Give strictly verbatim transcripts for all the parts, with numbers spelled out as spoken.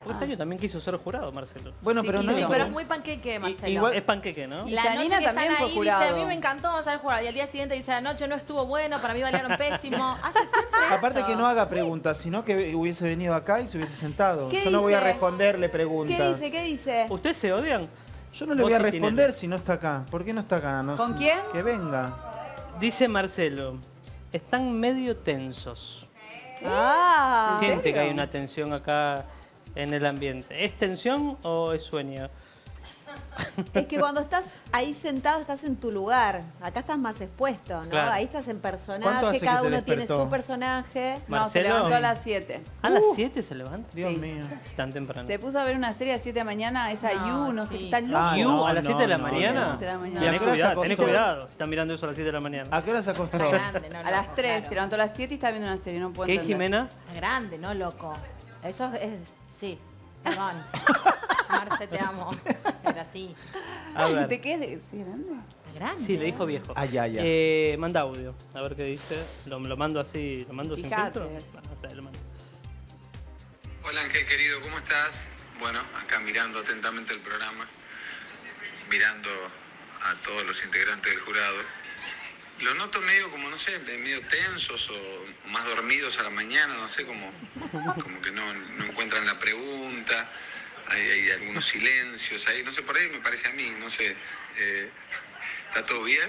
Este año también quiso ser jurado, Marcelo. Bueno, Sí, pero no quiso. es... Sí, pero es muy panqueque, Marcelo. Igual- Es panqueque, ¿no? Y La Janina noche que también están fue ahí jurado. dice, a mí me encantó, vamos a ser jurado. Y al día siguiente dice, anoche no estuvo bueno, para mí bailaron pésimo. Hace siempre Aparte eso. que no haga preguntas, sino que hubiese venido acá y se hubiese sentado. ¿Qué Yo no voy a dice? responderle preguntas. ¿Qué dice? ¿Qué dice? ¿Ustedes se odian? Yo no le Vos voy a y responder Tinelli. si no está acá. ¿Por qué no está acá? No ¿Con sé. quién? Que venga. Dice Marcelo, están medio tensos. Ah, ¿en Siente serio? que hay una tensión acá en el ambiente. ¿Es tensión o es sueño? Es que cuando estás ahí sentado estás en tu lugar. Acá estás más expuesto, ¿no? Claro. Ahí estás en ¿Cuánto personaje, hace que cada se uno tiene despertó? su personaje. No, se Marcelo. levantó a las siete. ¿A las Uh. siete se levanta? Dios Sí. mío. Es tan temprano. Se puso a ver una serie a siete de la mañana, esa No, You, no sé sí. qué, está loco. Ah, ¿You no, a las no, siete de la no, mañana? siete de la mañana. ¿Y a Tenés qué hora se cuidado, tenés acostó? cuidado. si Están mirando eso a las siete de la mañana. ¿A qué hora se acostó? Está grande, no A loco, las tres, claro. se levantó a las siete y estaba viendo una serie, no puedo ¿Qué, entender. Jimena? Está grande, no loco. Eso es, sí, perdón. Marce, te amo. Pero sí. A ver. ¿De qué es? de- ¿Sí, grande? Está grande. Sí, le dijo viejo. Ah, ya, ya. Eh, manda audio, a ver qué dice. Lo, lo mando así, lo mando Fíjate. sin filtro. Ah, o sea, lo mando. Hola Ángel querido, ¿cómo estás? Bueno, acá mirando atentamente el programa, mirando a todos los integrantes del jurado. Lo noto medio como, no sé, medio tensos o más dormidos a la mañana, no sé, como, como que no, no encuentran la pregunta, hay, hay algunos silencios ahí, no sé, por ahí me parece a mí, no sé, eh, ¿está todo bien?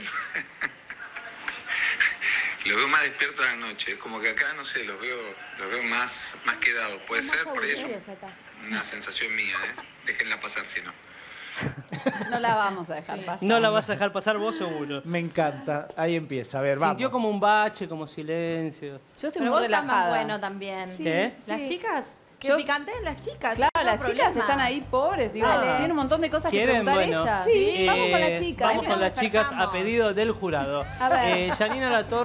Lo veo más despierto a la noche, es como que acá, no sé, los veo, los veo más, más quedados. Puede ser, por ahí es un- una sensación mía, ¿eh? Déjenla pasar si no. No la vamos a dejar pasar. No la vas a dejar pasar vos seguro. Me encanta. Ahí empieza. A ver, vamos. Sintió como un bache, como silencio. Yo estoy Pero muy vos estás más relajada. bueno también. Sí. ¿Qué? Las Sí. chicas, que Yo- picanteen las chicas. Claro, yo no las tengo chicas problema. están ahí pobres, digo, Dale. tienen un montón de cosas que ¿Quieren? preguntar Bueno, ellas. Sí, eh, vamos con las chicas. Vamos Ahí con nos las chicas a despertamos. pedido del jurado. A ver. Eh, Janina Latorre.